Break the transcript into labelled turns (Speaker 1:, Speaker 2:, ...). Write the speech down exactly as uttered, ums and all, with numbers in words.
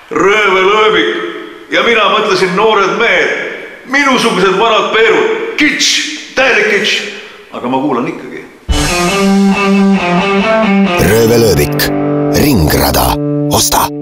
Speaker 1: röövelööbik ja mina mõtlesin noored mehed, minusugused vanad peerud, kitsch, täielik kitsch, aga ma kuulan ikkagi.
Speaker 2: Röövelööbik, Ringrada, osta!